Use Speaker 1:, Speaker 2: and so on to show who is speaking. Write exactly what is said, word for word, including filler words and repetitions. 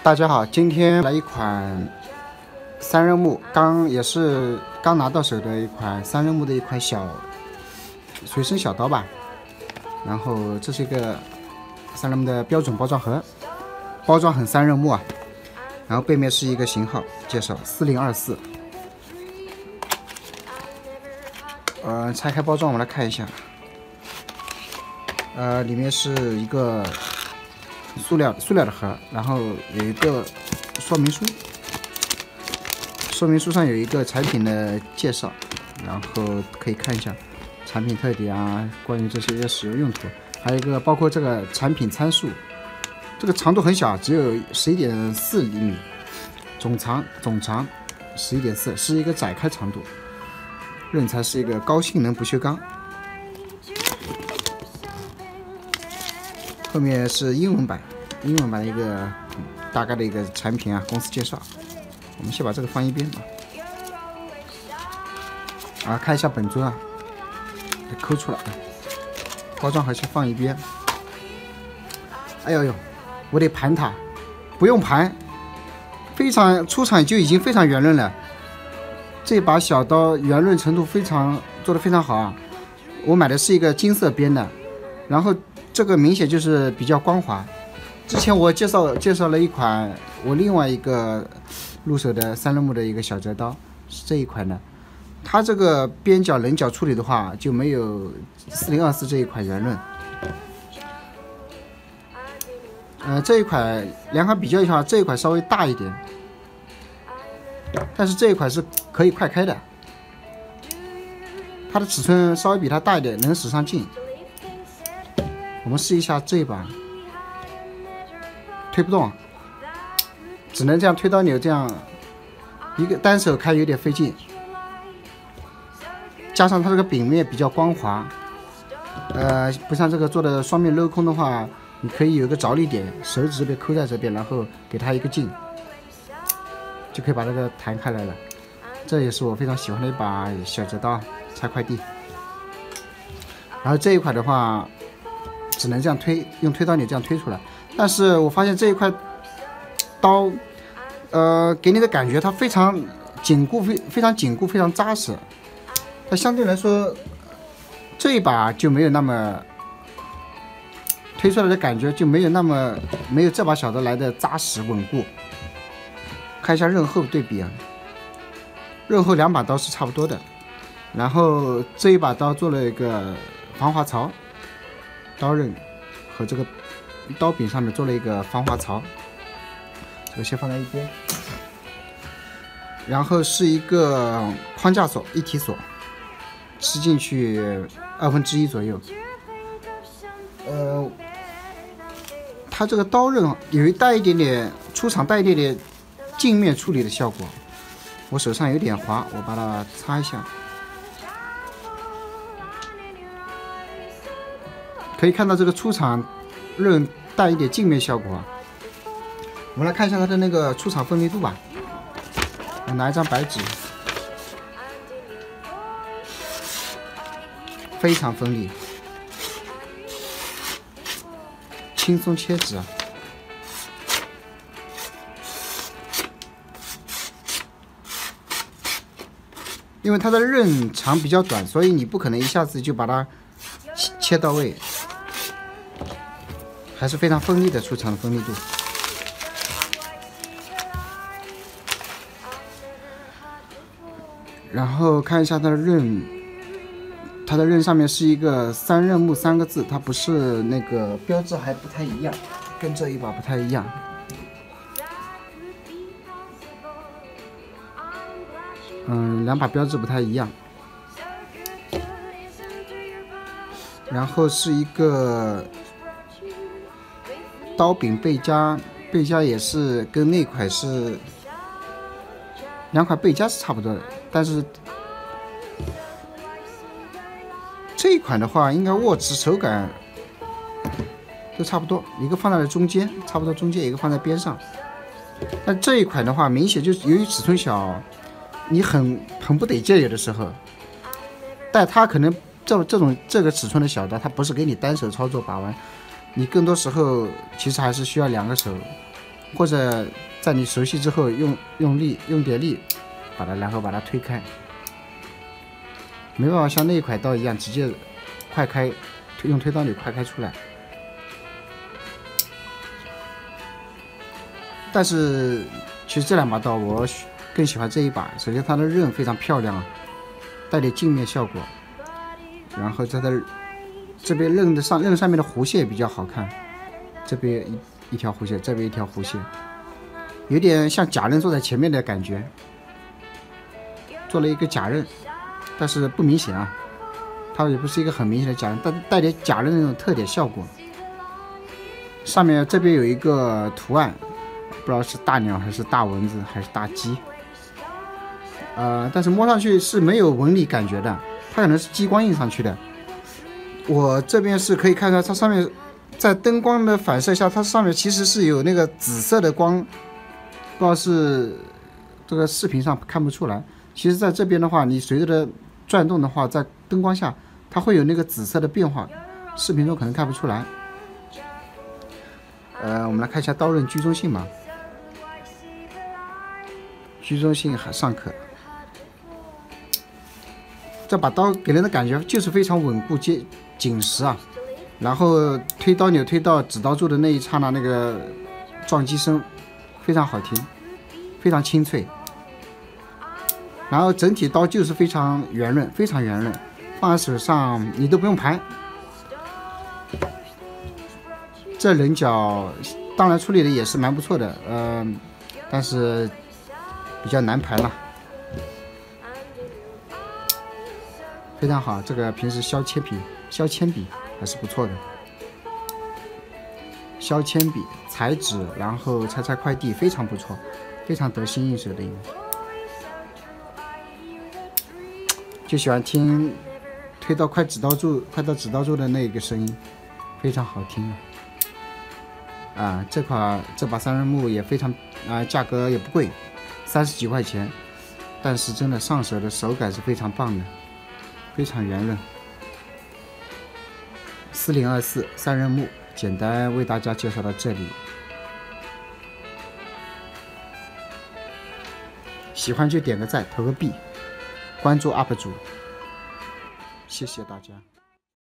Speaker 1: 大家好，今天来一款三刃木，刚也是刚拿到手的一款三刃木的一款小随身小刀吧。然后这是一个三刃木的标准包装盒，包装很三刃木啊。然后背面是一个型号介绍四零二四。呃，拆开包装我们来看一下，呃，里面是一个塑料塑料的盒，然后有一个说明书，说明书上有一个产品的介绍，然后可以看一下产品特点啊，关于这些使用用途，还有一个包括这个产品参数，这个长度很小，只有十一点四厘米，总长总长十一点四，是一个窄开长度，刃材是一个高性能不锈钢。后面是英文版，英文版的一个、嗯、大概的一个产品啊，公司介绍。我们先把这个放一边啊，啊，看一下本尊啊，给抠出来，包装盒先放一边。哎呦呦，我得盘它，不用盘，非常出厂就已经非常圆润了。这把小刀圆润程度非常做得非常好啊！我买的是一个金色边的，然后。这个明显就是比较光滑。之前我介绍介绍了一款我另外一个入手的三刃木的一个小折刀，是这一款的。它这个边角棱角处理的话，就没有四零二四这一款圆润。呃，这一款两款比较一下，这一款稍微大一点，但是这一款是可以快开的。它的尺寸稍微比它大一点，能使上劲。我们试一下这一把，推不动，只能这样推刀钮，这样一个单手开有点费劲。加上它这个柄面比较光滑，呃，不像这个做的双面镂空的话，你可以有个着力点，手指被抠在这边，然后给它一个劲，就可以把这个弹开来了。这也是我非常喜欢的一把小折刀，拆快递。然后这一款的话。只能这样推，用推刀钮这样推出来。但是我发现这一块刀，呃，给你的感觉它非常紧固，非非常紧固，非常扎实。它相对来说，这一把就没有那么推出来的感觉就没有那么没有这把小刀来的扎实稳固。看一下刃厚对比啊，刃厚两把刀是差不多的。然后这一把刀做了一个防滑槽。刀刃和这个刀柄上面做了一个防滑槽，这个先放在一边。然后是一个框架锁，一体锁，吃进去二分之一左右。呃，它这个刀刃有一带一点点出厂带一点点镜面处理的效果，我手上有点滑，我把它擦一下。可以看到这个出厂刃带一点镜面效果。我们来看一下它的那个出厂锋利度吧。我拿一张白纸，非常锋利，轻松切纸啊。因为它的刃长比较短，所以你不可能一下子就把它切到位。还是非常锋利的出厂的锋利度。然后看一下它的刃，它的刃上面是一个三刃木三个字，它不是那个标志还不太一样，跟这一把不太一样。嗯，两把标志不太一样。然后是一个。刀柄背夹，背夹也是跟那款是两款背夹是差不多的，但是这一款的话，应该握持手感都差不多，一个放在了中间，差不多中间一个放在边上。但这一款的话，明显就是由于尺寸小，你很很不得劲，有的时候。但它可能这这种这个尺寸的小刀，它不是给你单手操作把玩。你更多时候其实还是需要两个手或者在你熟悉之后用用力用点力，把它然后把它推开，没办法像那一块刀一样直接快开，用推刀钮快开出来。但是其实这两把刀我更喜欢这一把，首先它的刃非常漂亮啊，带点镜面效果，然后它的这边刃的上刃上面的弧线比较好看，这边一一条弧线，这边一条弧线，有点像假刃坐在前面的感觉，做了一个假刃，但是不明显啊，它也不是一个很明显的假刃，但带点假刃的那种特点效果。上面这边有一个图案，不知道是大鸟还是大蚊子还是大鸡，呃，但是摸上去是没有纹理感觉的，它可能是激光印上去的。我这边是可以看到它上面在灯光的反射下，它上面其实是有那个紫色的光，不知道是这个视频上看不出来。其实在这边的话，你随着的转动的话，在灯光下它会有那个紫色的变化，视频中可能看不出来。呃，我们来看一下刀刃居中性吧。居中性还尚可，这把刀给人的感觉就是非常稳固、结紧实啊。然后推刀钮推到指刀柱的那一刹那，那个撞击声非常好听，非常清脆。然后整体刀就是非常圆润，非常圆润，放在手上你都不用盘。这棱角当然处理的也是蛮不错的，嗯、呃，但是比较难盘了，非常好。这个平时削铅笔、削铅笔还是不错的。削铅笔裁纸，然后拆拆快递，非常不错，非常得心应手的一个。就喜欢听推到快指刀柱、快到指刀柱的那个声音，非常好听啊！啊，这款这把三刃木也非常啊，价格也不贵。三十几块钱，但是真的上手的手感是非常棒的，非常圆润。四零二四三刃木，简单为大家介绍到这里。喜欢就点个赞，投个币，关注 U P 主，谢谢大家。